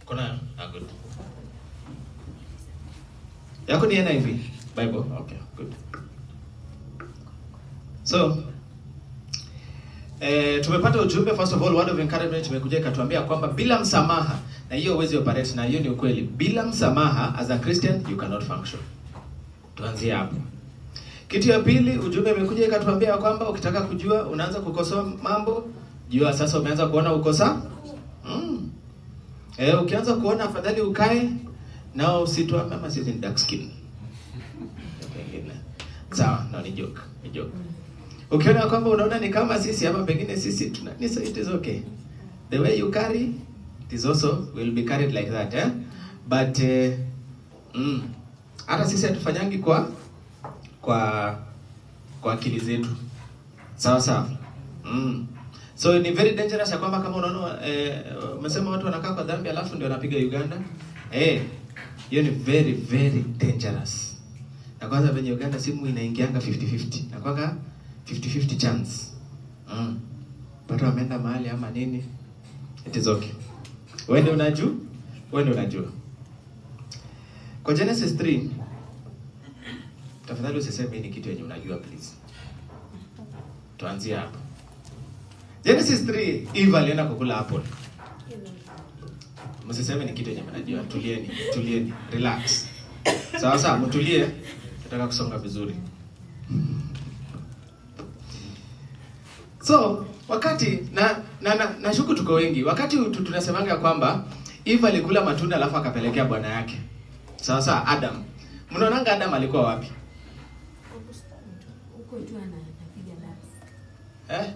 Kuna good. Yako ni NIV Bible. Okay, good. So tumepata ujumbe. First of all, word of encouragement tumekuja ikatuambia kwamba bila msamaha, na hiyo huwezi operate, na hiyo ni ukweli. Bila msamaha as a Christian you cannot function. Tuanzie hapo. Kitu ya pili, ujumbe umekuja ikatuambia kwamba ukitaka kujua unaanza kukosoa mambo, jua sasa umeanza kuona ukosa. Ukianza kuona afadhali ukae nao usitwa mama sisi ni dark skin. Pengine. Sawa, no ni joke. Ni joke. Ukiona kwamba unaona ni kama sisi ama pengine sisi tunanisa, it is okay. The way you carry it is also will be carried like that, eh? But hata sisi hatufanyangi kwa akili zetu. Sawa sawa. So ni very dangerous ya kwamba kama unaona umesema watu wanakaa kwa dhambi alafu ndio wanapiga Uganda. Hiyo ni very very dangerous. Na kwanza venye Uganda simu inaingianga 50-50. Na kwanga 50-50 chance. Watu wameenda mahali ama nini? It is okay. Wewe unajua. Kwa Genesis 3, tafadhali usiseme ni kitu yenye unajua please. Tuanzie hapo. Genesis 3, Eve alienda kukula apple. Msiseme ni kitu yenye mnajua. Tulieni. Relax. Sawa, mtulie. Nataka kusonga vizuri. So, wakati na shuku tuko wengi. Wakati tunasemanga kwamba Eve alikula matunda alafu akapelekea bwana yake. Sawa, Adam. Mnaonanga Adam alikuwa wapi? Huko tu anapiga dance.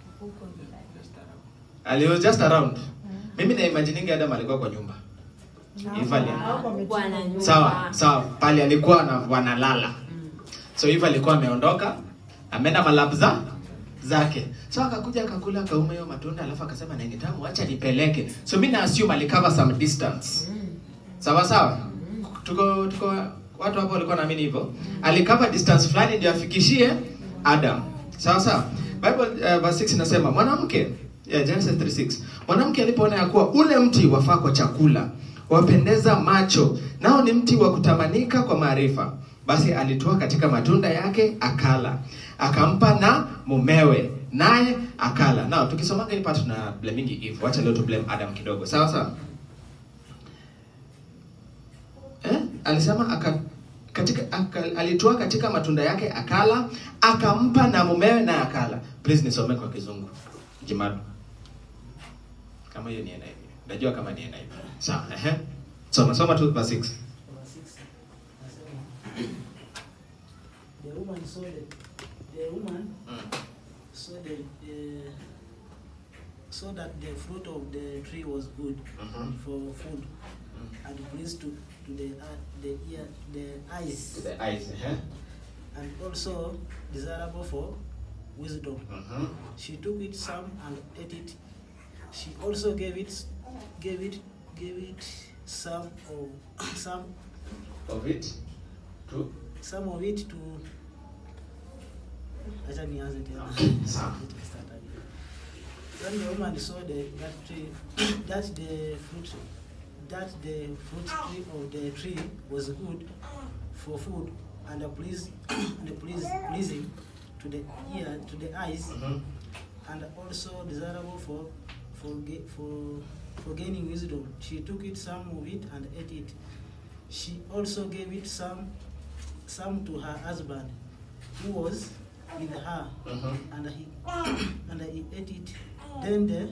He was just around. Mimi na imaginingi Adam alikuwa kwa nyumba. Eve alikuwa na nyumba. Sawa, pale alikuwa wanalala. So Eve alikuwa ameondoka, ameenda malab zake. So akakuja akakula kauma hiyo matunda alafu akasema na ni tamu, acha nipeleke. So mimi na assume alicover some distance. Sawa. Tuko watu hapo walikuwa naamini hivyo. Alicover distance fulani ndio afikishie Adam. Sawa. Bible verse 6 inasema mwanamke, Genesis 3:6. Mwanamke alipoona ya kuwa ule mti wafaa kwa chakula, wapendeza macho, nao ni mti wa kutamanika kwa maarifa, basi alitoa katika matunda yake akala. Akampa na mumewe, naye akala. Now tukisomanga hii part tuna blaming Eve. Wacha leo tu blame Adam kidogo. Sawa. Alisema alitoa katika matunda yake akala, akampa na mumewe na akala. Please nisome kwa Kizungu. Jimadu. Kama hiyo ni NIV. Najua kama ni NIV. Sawa, Soma tu verse 6. The woman saw that the fruit of the tree was good for food and pleased to the eyes. To the eyes, and also desirable for wisdom. She took it some and ate it. She also gave it some of it to. When the woman saw that the fruit tree of the tree was good for food and pleasing to the ear, to the eyes, and also desirable for gaining wisdom, she took it some of it and ate it. She also gave it some to her husband, who was with her, and he ate it. Then the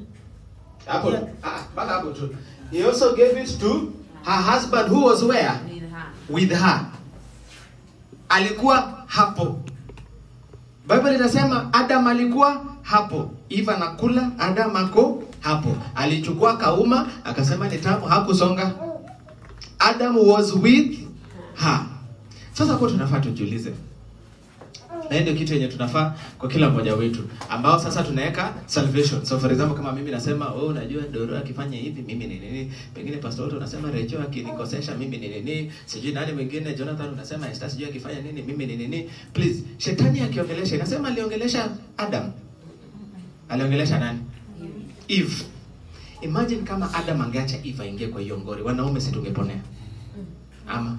he also gave it to her husband who was where? With her. Alikuwa hapo. Bible inasema Adam alikuwa hapo. Eve anakula, Adam ako hapo. Alichukua kauma, akasema ni tamu, hakusonga. Adam was with her. Sasa kwa tunafaa tujiulize. Na ndio kitu yenye tunafaa kwa kila mmoja wetu, ambao sasa tunaweka salvation. So for example, kama mimi nasema unajua Doro akifanya hivi mimi ni nini, pengine pastor Otto unasema Rachel akinikosesha mimi ni nini, sijui nani mwingine Jonathan unasema Esther sijui akifanya nini mimi ni nini. Please, shetani akiongelesha inasema aliongelesha Adam. Aliongelesha nani? Eve. Imagine kama Adam angeacha Eve aingie kwa hiyo ngori, wanaume si tungeponea? Ama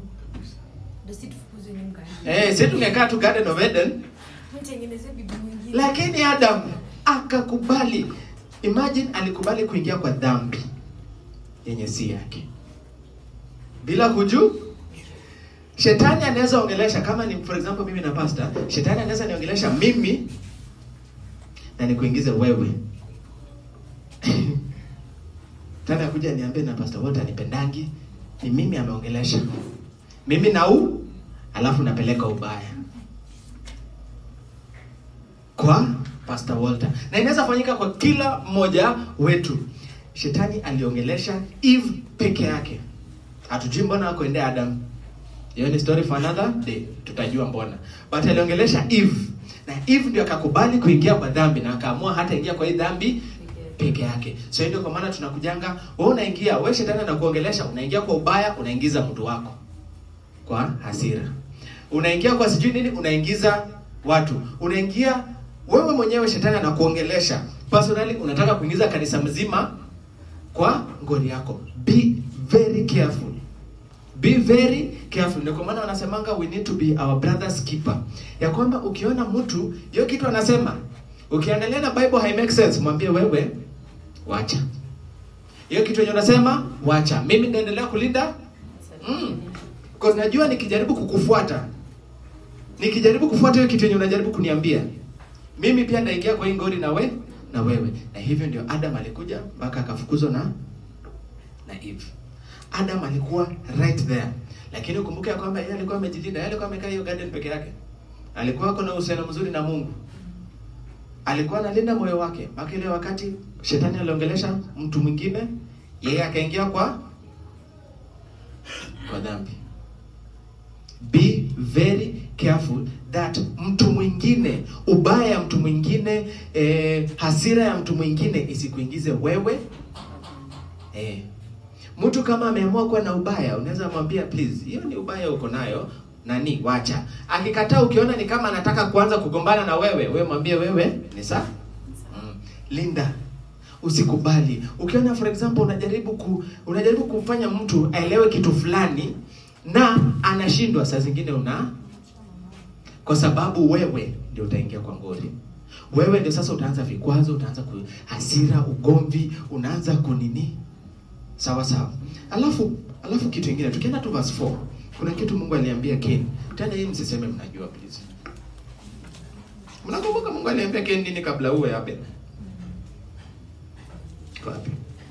sisi tungekaa tu Garden of Eden. Mtengeneze bibi mwingine. Lakini Adam akakubali. Imagine alikubali kuingia kwa dhambi yenye si yake. Bila kujua. Shetani anaweza ongelesha, kama ni for example mimi na pastor, shetani anaweza niongelesha mimi na nikuingize wewe. Tena kuja niambie na pastor wote anipendangi, ni mimi ameongelesha. Mimi alafu napeleka ubaya kwa Pastor Walter. Na inaweza fanyika kwa kila mmoja wetu. Shetani aliongelesha Eve peke yake. Hatujui mbona akoendea Adam. Hiyo ni story for another day. Tutajua mbona. But aliongelesha Eve. Na Eve ndio akakubali kuingia kwa dhambi na akaamua hata ingia kwa hii dhambi peke yake. So ndio kwa maana tunakujanga, wewe unaingia, wewe shetani anakuongelesha, unaingia kwa ubaya, unaingiza mtu wako kwa hasira. Unaingia kwa sijui nini, unaingiza watu. Unaingia wewe mwenyewe, shetani anakuongelesha. Personally unataka kuingiza kanisa mzima kwa ngori yako. Be very careful. Be very careful. Ndio kwa maana wanasemanga we need to be our brother's keeper. Ya kwamba ukiona mtu hiyo kitu anasema, ukiangalia na Bible hai make sense, mwambie wewe wacha. Hiyo kitu yenye unasema wacha. Mimi naendelea kulinda. Kwa najua nikijaribu kukufuata, nikijaribu kufuata hiyo kitu yenye unajaribu kuniambia, mimi pia naingia kwa hii ngori na wewe. Na hivyo ndio Adam alikuja mpaka akafukuzwa na Eve. Adam alikuwa right there. Lakini ukumbuke ya kwamba yeye alikuwa amejilinda, yeye alikuwa amekaa hiyo garden peke yake. Alikuwa na uhusiano mzuri na Mungu. Alikuwa analinda moyo wake. Mpaka ile wakati shetani aliongelesha mtu mwingine, yeye akaingia kwa dhambi. Be very careful that mtu mwingine, ubaya ya mtu mwingine, hasira ya mtu mwingine isikuingize wewe. Mtu kama ameamua kuwa na ubaya, unaweza mwambia please, hiyo ni ubaya uko nayo, nani wacha. Akikataa, ukiona ni kama anataka kuanza kugombana na wewe mwambie wewe ni sawa. Linda. Usikubali. Ukiona for example unajaribu kumfanya mtu aelewe kitu fulani na anashindwa, saa zingine kwa sababu wewe ndio utaingia kwa ngori. Wewe ndio sasa utaanza vikwazo, utaanza hasira, ugomvi, unaanza kunini. Sawa. Alafu kitu kingine, tukienda tu verse 4. Kuna kitu Mungu aliambia Cain. Tena hii msiseme mnajua please. Mnakumbuka Mungu aliambia Cain nini kabla uwe Abel? Wapi?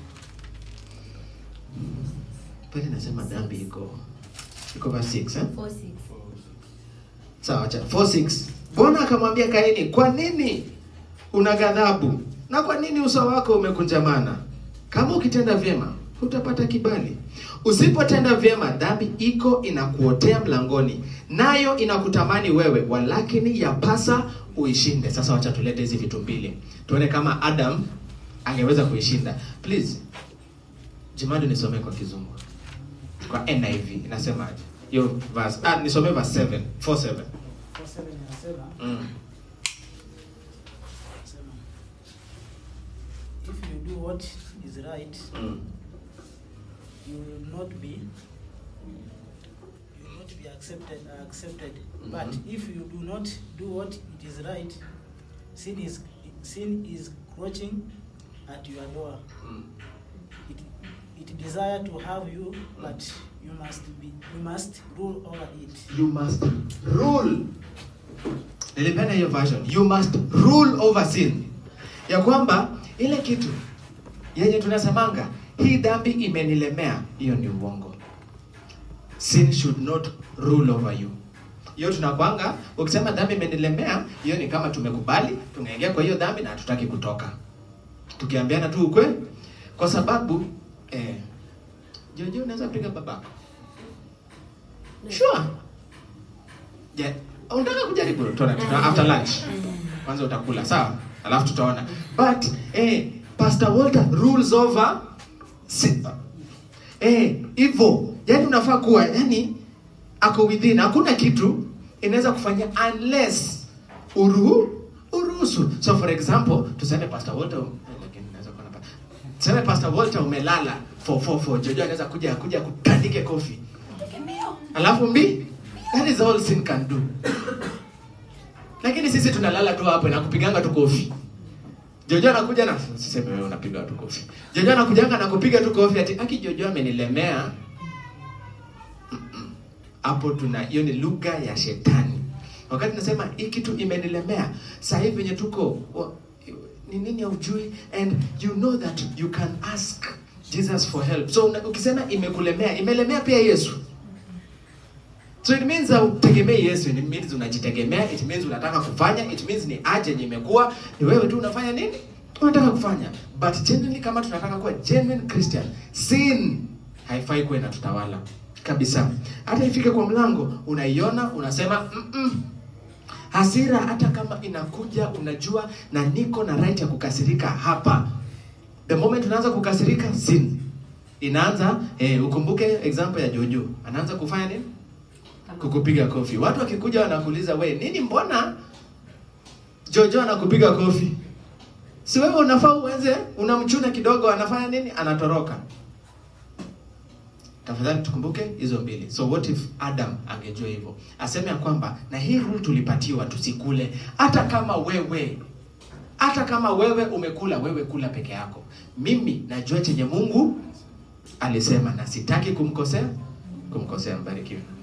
Pale nasema dhambi iko verse 6 4:6. Sawa, acha 4:6. Bwana akamwambia Kaini, "Kwa nini una ghadhabu? Na kwa nini uso wako umekunjamana? Kama ukitenda vyema, utapata kibali. Usipotenda vyema, dhambi iko inakuotea mlangoni, nayo inakutamani wewe, walakini yapasa uishinde." Sasa wacha tulete hizi vitu mbili. Tuone kama Adam angeweza kuishinda. Please. Jimadu nisome kwa Kizungu. Kwa NIV inasemaje? Hiyo verse nisome verse 7, 4:7. 4:7 inasema. If you do what is right, you will not be accepted. But if you do not do what it is right, sin is crouching at your door. It desire to have you, but you must rule over it. You must rule. Nilipenda hiyo version. You must rule over sin. Ya kwamba ile kitu yenye tunasemanga, hii dhambi imenilemea, hiyo ni uongo. Sin should not rule over you. Hiyo tunakwanga, ukisema dhambi imenilemea, hiyo ni kama tumekubali, tunaingia kwa hiyo dhambi na hatutaki kutoka. Tukiambiana tu ukweli, kwa sababu Jojo unaweza piga babako. Sure. Yeah. Unataka kujaribu tuna after lunch. Kwanza utakula, sawa? Alafu tutaona. But Pastor Walter rules over sin. Hivyo, yani unafaa kuwa, yani ako within, hakuna kitu inaweza kufanya unless uruhusu. So for example, tuseme Pastor Walter, lakini naweza kuona Sema Pastor Walter umelala 444. Jojo anaweza kuja kutandike kofi. Alafu that is all sin can do. Lakini sisi tunalala tu hapo na kupiganga tu kofi. Jojo anakuja na siseme wewe unapiga tu kofi. Jojo anakujanga na kupiga tu kofi ati Jojo amenilemea. Hapo hiyo ni lugha ya shetani. Wakati nasema hii kitu imenilemea, sasa hivi yenye tuko ni nini hujui, and you know that you can ask Jesus for help. So ukisema imelemea pia Yesu. So it means utegemee Yesu, it means unajitegemea, it means unataka kufanya, it means ni aje imekuwa, ni wewe tu unafanya nini? Unataka kufanya. But genuinely kama tunataka kuwa genuine Christian, sin haifai kuwa inatutawala kabisa. Hata ifike kwa mlango, unaiona, unasema hasira hata kama inakuja, unajua na niko na right ya kukasirika hapa. The moment unaanza kukasirika, sin inaanza. Ukumbuke example ya Jojo. Anaanza kufanya nini? Kukupiga kofi. Watu wakikuja wanakuuliza, "We, nini mbona Jojo anakupiga kofi?" Si wewe unafaa uanze, unamchuna kidogo, anafanya nini? Anatoroka. Tafadhali tukumbuke hizo mbili. So what if Adam angejua hivyo? Aseme ya kwamba na hii rule tulipatiwa tusikule. Hata kama wewe umekula, wewe kula peke yako. Mimi najua chenye Mungu alisema na sitaki kumkosea. Mbarikiwe.